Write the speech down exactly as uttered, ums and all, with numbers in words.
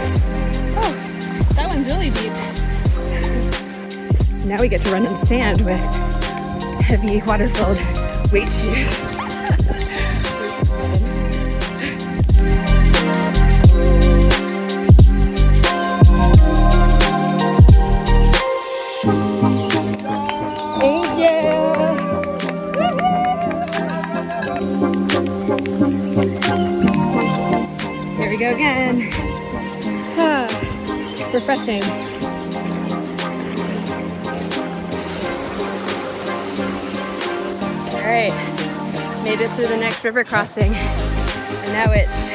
Oh, that one's really deep. Now we get to run in sand with heavy water-filled weight shoes. Thank you. Here we go again. Ah, refreshing. All right, made it through the next river crossing, and now it's